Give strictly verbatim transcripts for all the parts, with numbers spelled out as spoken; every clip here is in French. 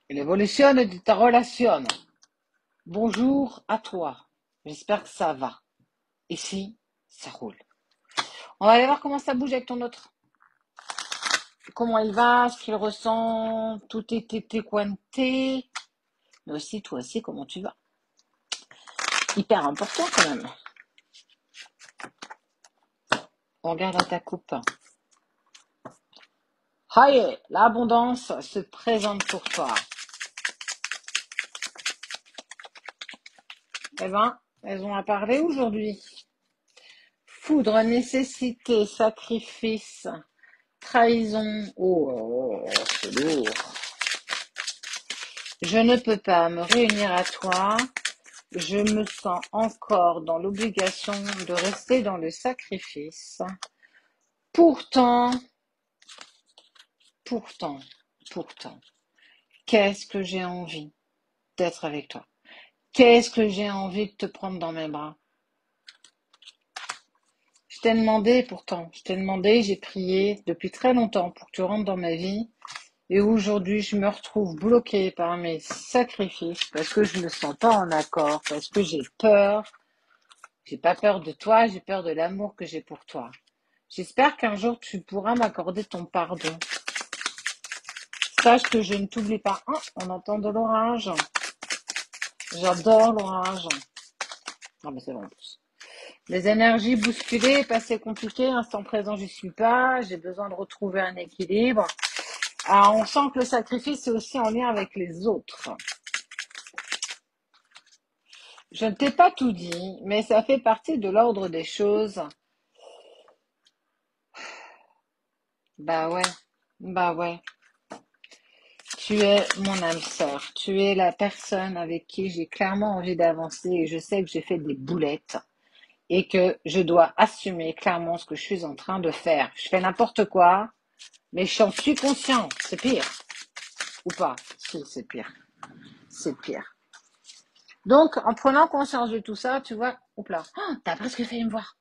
L'évolution de ta relation. Bonjour à toi. J'espère que ça va. Ici, ça roule. On va aller voir comment ça bouge avec ton autre. Comment il va, ce qu'il ressent, tout est été cointé. Mais aussi, toi aussi, comment tu vas. Hyper important quand même. On regarde à ta coupe. Aïe, l'abondance se présente pour toi. Eh ben, elles ont à parler aujourd'hui. Foudre, nécessité, sacrifice, trahison. Oh, oh, oh, c'est lourd. Je ne peux pas me réunir à toi. Je me sens encore dans l'obligation de rester dans le sacrifice. Pourtant, pourtant, pourtant, qu'est-ce que j'ai envie d'être avec toi? Qu'est-ce que j'ai envie de te prendre dans mes bras? Je t'ai demandé pourtant, je t'ai demandé, j'ai prié depuis très longtemps pour que tu rentres dans ma vie. Et aujourd'hui, je me retrouve bloquée par mes sacrifices parce que je ne me sens pas en accord, parce que j'ai peur. J'ai pas peur de toi, j'ai peur de l'amour que j'ai pour toi. J'espère qu'un jour tu pourras m'accorder ton pardon. Sache que je ne t'oublie pas. Oh, on entend de l'orage. J'adore l'orage. Non mais c'est bon en plus. Les énergies bousculées, passé compliqué, instant présent j'y suis pas, j'ai besoin de retrouver un équilibre. Ah, on sent que le sacrifice est aussi en lien avec les autres. Je ne t'ai pas tout dit, mais ça fait partie de l'ordre des choses. Bah ouais, bah ouais. Tu es mon âme sœur, tu es la personne avec qui j'ai clairement envie d'avancer et je sais que j'ai fait des boulettes et que je dois assumer clairement ce que je suis en train de faire. Je fais n'importe quoi, mais j'en suis conscient. C'est pire. Ou pas? Si, c'est pire. C'est pire. Donc, en prenant conscience de tout ça, tu vois, oups là, oh, t'as presque failli me voir.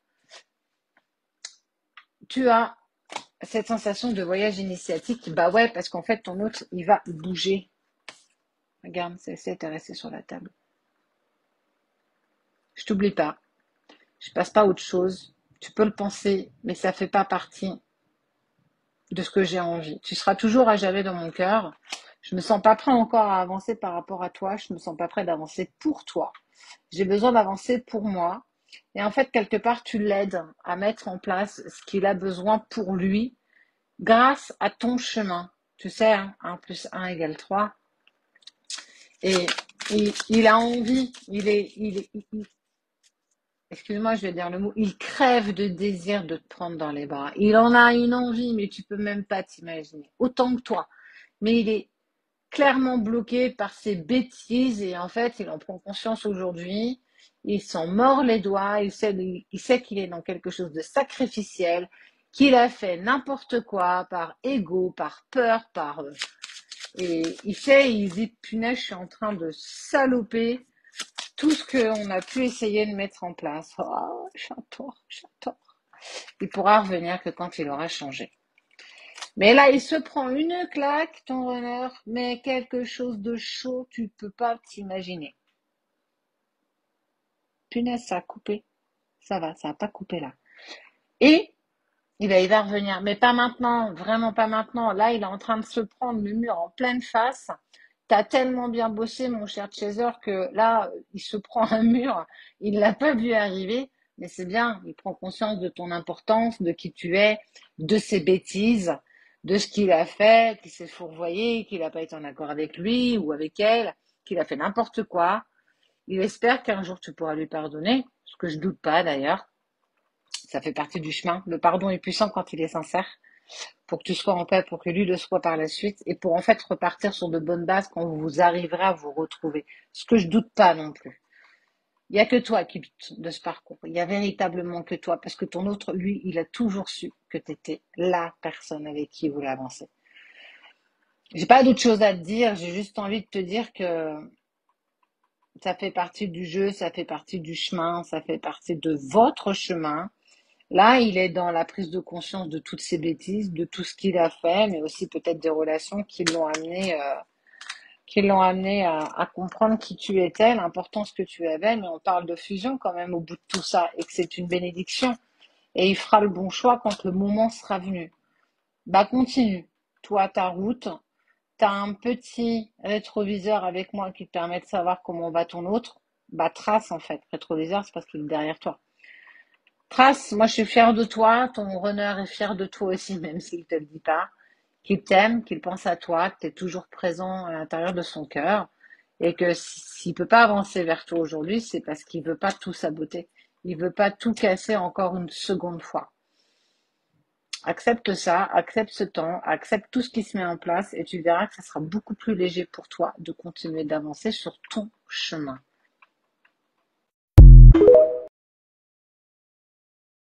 Tu as cette sensation de voyage initiatique, bah ouais, parce qu'en fait, ton autre, il va bouger. Regarde, c'est c'est resté sur la table. Je t'oublie pas. Je passe pas à autre chose. Tu peux le penser, mais ça fait pas partie de ce que j'ai envie. Tu seras toujours à jamais dans mon cœur. Je me sens pas prêt encore à avancer par rapport à toi. Je me sens pas prêt d'avancer pour toi. J'ai besoin d'avancer pour moi. Et en fait, quelque part, tu l'aides à mettre en place ce qu'il a besoin pour lui grâce à ton chemin. Tu sais, hein, un plus un égale trois. Et il, il a envie, il est, il est, il- excuse-moi, je vais dire le mot, il crève de désir de te prendre dans les bras. Il en a une envie, mais tu peux même pas t'imaginer. Autant que toi. Mais il est clairement bloqué par ses bêtises et en fait, il en prend conscience aujourd'hui. Il s'en mord les doigts. Il sait, il sait qu'il est dans quelque chose de sacrificiel, qu'il a fait n'importe quoi par ego, par peur, par... euh, et il sait, il dit, punaise, je suis en train de saloper tout ce qu'on a pu essayer de mettre en place. Oh, j'adore, j'adore. Il pourra revenir que quand il aura changé. Mais là, il se prend une claque, ton runner, mais quelque chose de chaud, tu peux pas t'imaginer. Punaise, ça a coupé. Ça va, ça a pas coupé là. Et il va, il va revenir, mais pas maintenant, vraiment pas maintenant. Là, il est en train de se prendre le mur en pleine face. T'as tellement bien bossé, mon cher Chaser, que là, il se prend un mur. Il l'a pas vu arriver, mais c'est bien. Il prend conscience de ton importance, de qui tu es, de ses bêtises, de ce qu'il a fait, qu'il s'est fourvoyé, qu'il n'a pas été en accord avec lui ou avec elle, qu'il a fait n'importe quoi. Il espère qu'un jour tu pourras lui pardonner, ce que je doute pas d'ailleurs. Ça fait partie du chemin. Le pardon est puissant quand il est sincère, pour que tu sois en paix, pour que lui le soit par la suite, et pour en fait repartir sur de bonnes bases quand vous arriverez à vous retrouver. Ce que je doute pas non plus. Il y a que toi qui doute de ce parcours. Il y a véritablement que toi, parce que ton autre, lui, il a toujours su que tu étais la personne avec qui il voulait avancer. J'ai pas d'autre chose à te dire, j'ai juste envie de te dire que ça fait partie du jeu, ça fait partie du chemin, ça fait partie de votre chemin. Là, il est dans la prise de conscience de toutes ses bêtises, de tout ce qu'il a fait, mais aussi peut-être des relations qui l'ont amené, euh, qui l'ont amené à, à comprendre qui tu étais, l'importance que tu avais, mais on parle de fusion quand même au bout de tout ça, et que c'est une bénédiction. Et il fera le bon choix quand le moment sera venu. Bah continue, toi ta route, t'as un petit rétroviseur avec moi qui te permet de savoir comment va ton autre, bah trace en fait. Rétroviseur, c'est parce qu'il est derrière toi. Trace, moi je suis fière de toi, ton runner est fier de toi aussi, même s'il te le dit pas, qu'il t'aime, qu'il pense à toi, que tu es toujours présent à l'intérieur de son cœur, et que s'il peut pas avancer vers toi aujourd'hui, c'est parce qu'il veut pas tout saboter. Il veut pas tout casser encore une seconde fois. Accepte ça, accepte ce temps, accepte tout ce qui se met en place et tu verras que ça sera beaucoup plus léger pour toi de continuer d'avancer sur ton chemin.